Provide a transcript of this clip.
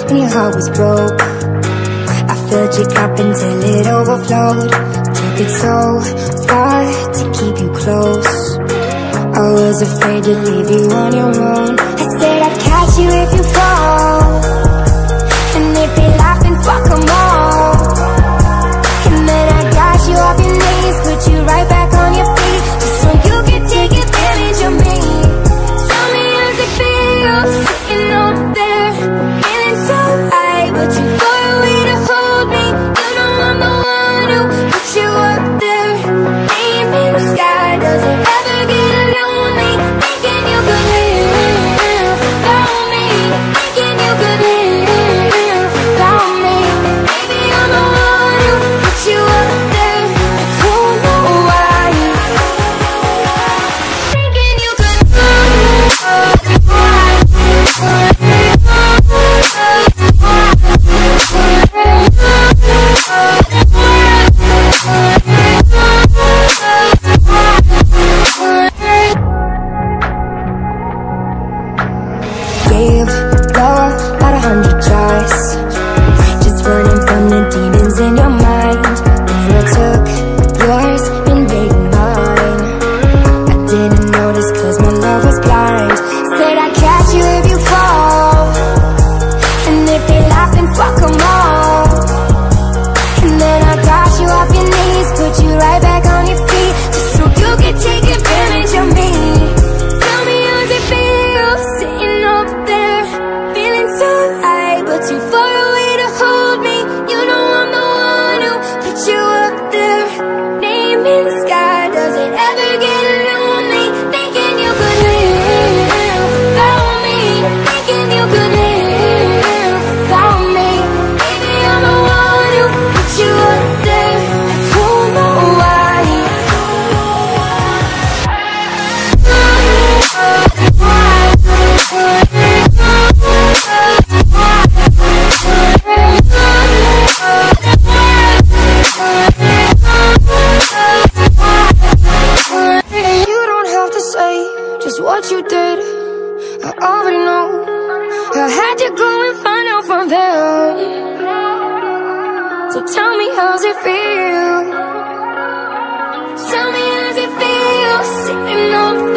when your heart was broke. I filled your cup until it overflowed. Took it so far to keep you close. I was afraid to leave you on your own. I said I'd catch you if you fall, and if they laugh, then fuck them all. And then I got you off your knees, put you right back on your feet, just so you could take advantage of me. Tell me how's it feel, sitting up there, feeling so high, but too far away to hold me. You know I'm the one who put you up there, name in the sky. Does it ever get lonely, thinking you could live without me, thinking you could live without me? Maybe I'm the one who put you up there, I don't know why, thinking you could gave love about 100 tries, just running from the demons in your mind. Then I took yours and made mine. I didn't notice cause my love was blind. Said I'd catch you if you fall, and if they laugh, then fuck them all. And then I got you off your knees, put you right back on your feet, just so you could take advantage of me. Tell me how's it feel, sitting up there, feeling so high, but too far away to hold me. You know I'm the one who put you up there, name in the sky. Does it ever get lonely, thinking you could live without me, thinking you could live without me? Maybe I'm the one who put you up there, I don't know why. You don't have to say just what you did, I already know. I had to go and find out from them. So tell me how's it feel, tell me how's it feel, sitting up